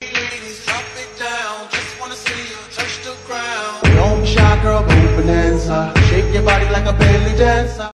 Ladies, drop it down. Just wanna see you touch the ground. Don't be shy, girl, go bonanza. Shake your body like a belly dancer.